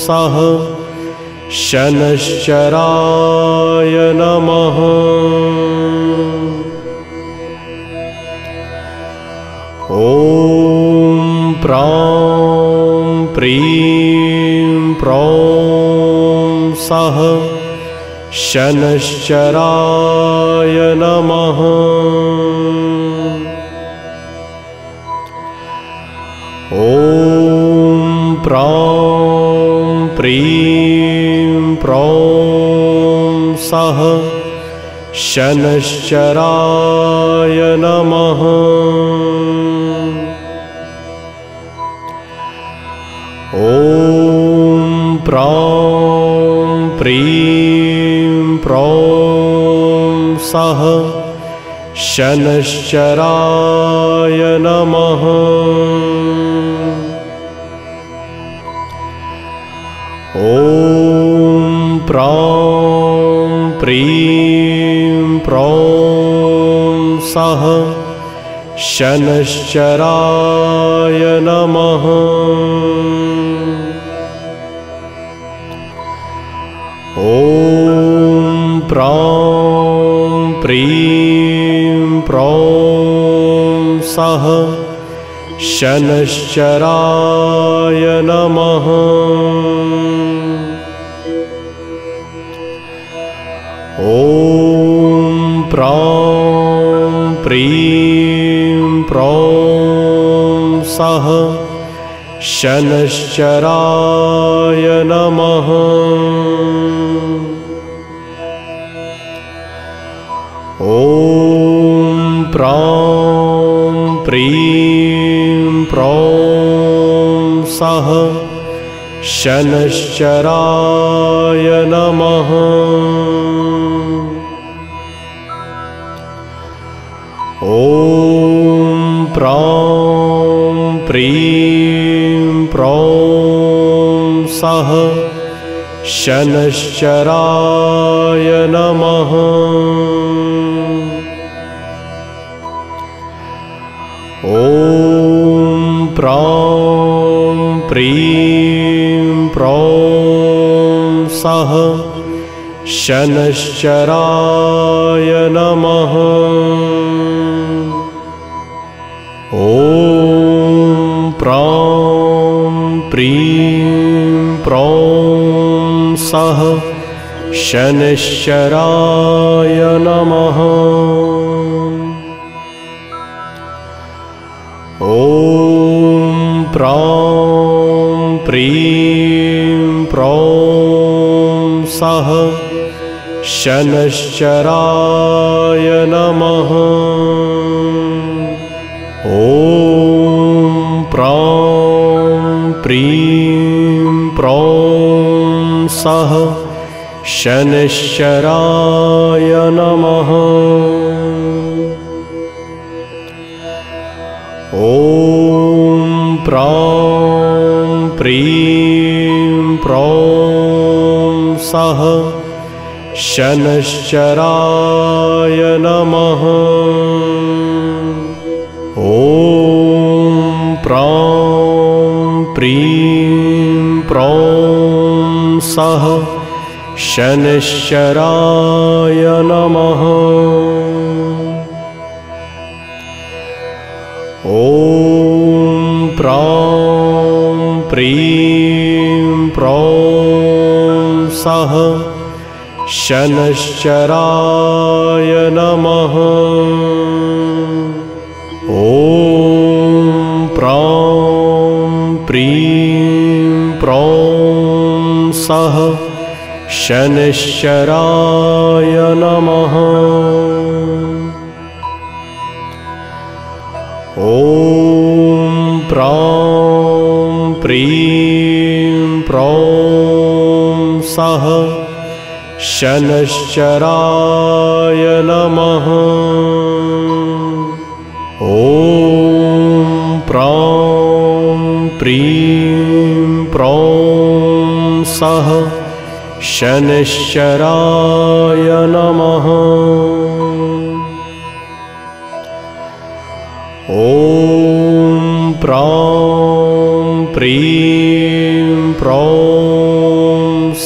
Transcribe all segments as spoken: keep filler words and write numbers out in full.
सः शनश्चराय नमः। ॐ प्रां प्रीं प्रौं सः शनश्चराय नमः। ॐ प्रां प्रीं प्रौं सः शनश्चराय नमः। ॐ प्रां प्रीं प्रौं सः शनश्चराय नमः। ॐ प्रां प्रीं प्रौं सः शनश्चराय नमः। ॐ प्रां प्रीं प्रौं सः शनश्चराय नमः। ॐ प्रां प्रीं प्रौं सः शनश्चराय नमः। ॐ प्रां प्रीं प्रौं सः शनश्चराय नमः। ॐ प्रां प्रीं प्रौं सः शनश्चराय नमः। ॐ प्रां प्रीं प्रौं सः शनश्चराय नमः। ॐ प्रां प्रीं प्रौं सः शनश्चराय नमः। ॐ प्रां प्रीं प्रौं सः शनश्चराय नमः। ॐ प्रां प्रीं प्रौं सः शनश्चराय नमः। ॐ प्रां प्रीं प्रौं सः शनश्चराय नमः। ॐ प्रां प्रीं प्रौं सः शनश्चराय नमः। ॐ प्रां प्रीं प्रौं सः शनश्चराय नमः। ॐ प्रां प्रीं प्रौं सः शनश्चराय नमः। ॐ प्रां प्रीं प्रौं सः शनश्चराय नमः। ॐ प्रां प्रीं प्रौं सः शनश्चराय नमः। ॐ प्रां प्रीं प्रौं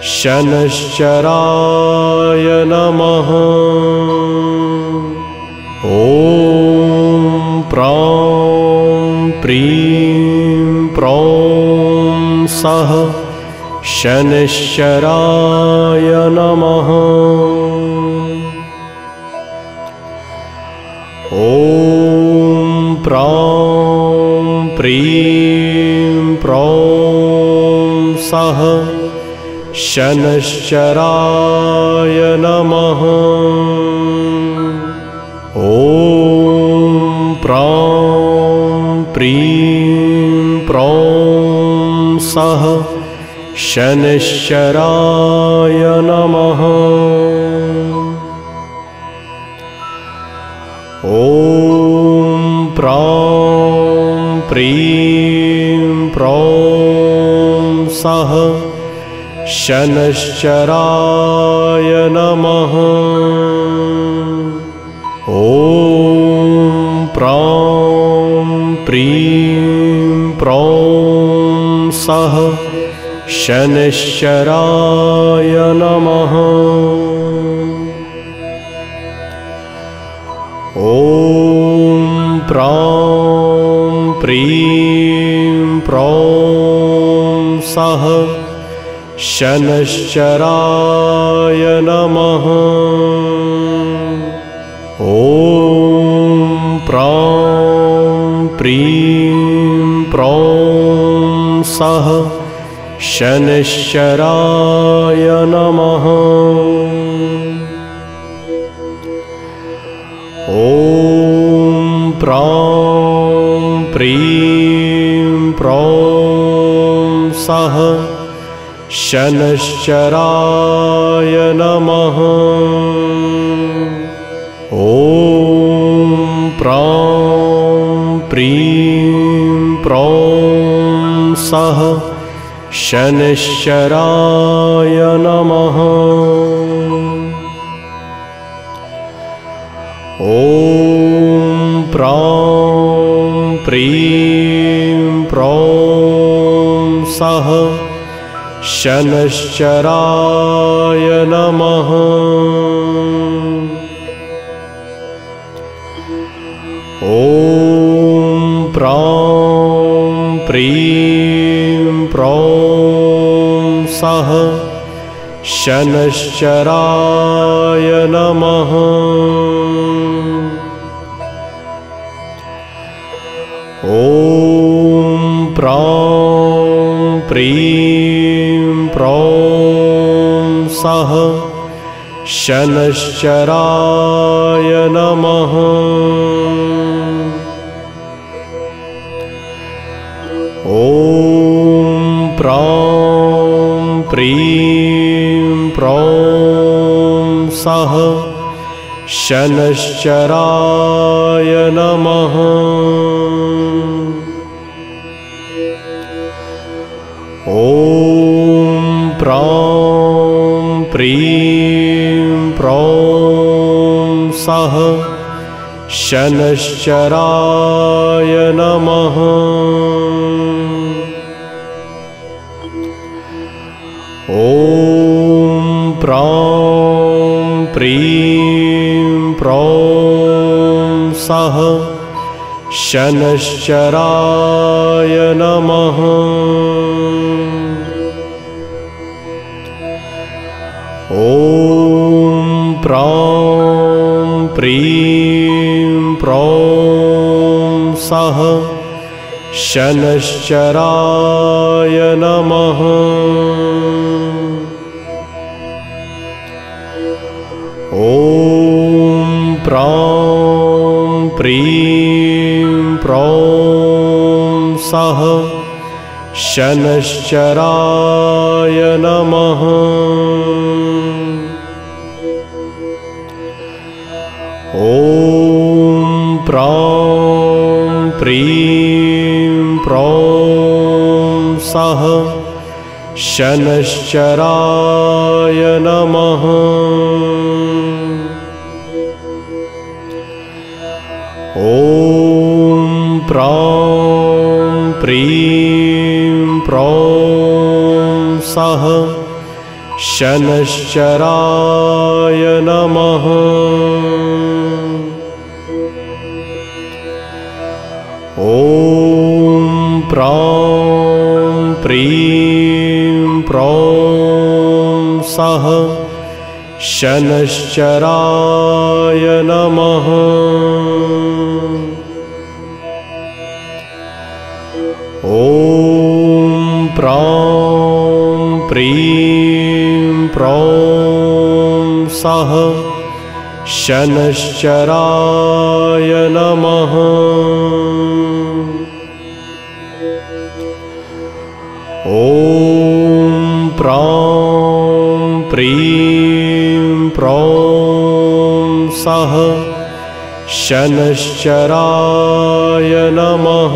शनश्चराय नमः। ॐ प्रां प्रीं प्रौं सः शनैश्चराय नमः। ॐ प्रां प्रीं प्रौं सः शनैश्चराय नमः। ॐ प्रां प्रीं प्रौं सः शनैश्चराय नमः। ॐ प्रां प्रीं प्रौं सः शनैश्चराय नमः। ॐ प्रां प्रीं प्रौं सः शनैश्चराय नमः। ॐ प्रां प्रीं प्रौं सः शनैश्चराय नमः। ॐ प्रां प्रीं प्रौं सः शनैश्चराय नमः। ॐ प्रां प्रीं प्रौं सः शनैश्चराय नमः। ॐ प्रां प्रीं प्रौं सः शनैश्चराय नमः। ॐ प्रां प्रीं प्रौं सः शनैश्चराय नमः। ॐ प्रां प्रीं प्रौं सः शनैश्चराय नमः। ॐ प्रां प्रीं प्रौं सः शनैश्चराय नमः। ॐ प्रां प्रीं प्रौं सः शनैश्चराय नमः। ॐ प्रां प्रीं प्रौं सः शनैश्चराय नमः। ॐ प्रां प्रीं प्रौं सः शनैश्चराय नमः। ॐ प्रां प्रीं प्रौं सः शनैश्चराय नमः। ॐ प्रां प्रीं प्रौं सः शनैश्चराय नमः। ॐ प्रां प्रीं प्रौं सः शनैश्चराय नमः। ॐ प्रां प्रीं प्रौं सः शनश्चराय नमः। ॐ प्रां प्रीं प्रौं सः शनश्चराय नमः। ॐ प्रां प्रीं प्रौं सः शनश्चराय नमः। ॐ प्रां प्रीं प्रौं सः शनश्चराय नमः।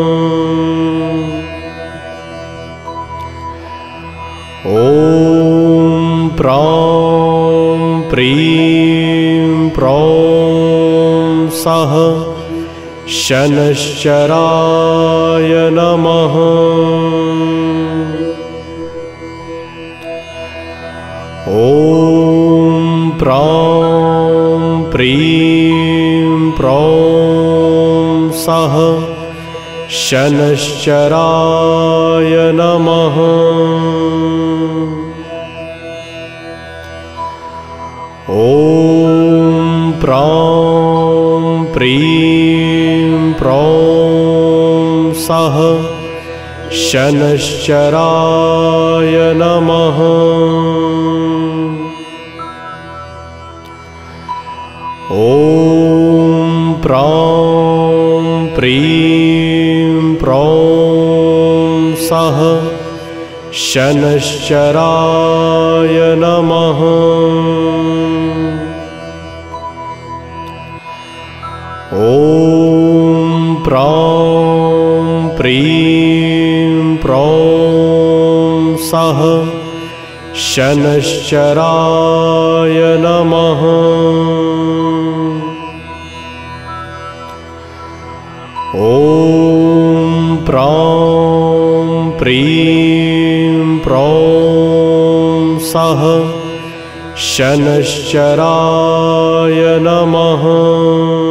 ॐ प्रां प्रीं प्रौं सः शनश्चराय नमः। ॐ प्रां प्रीं प्रौं सः शनश्चराय नमः। ॐ प्रां प्रीं प्रौं सः शनश्चराय नमः। ॐ प्रां प्रीं प्रौं सः शनश्चराय नमः। ॐ प्रां प्रीं प्रौं सः शनश्चराय नमः। ॐ प्रां प्रीं प्रौं सः शनश्चराय नमः।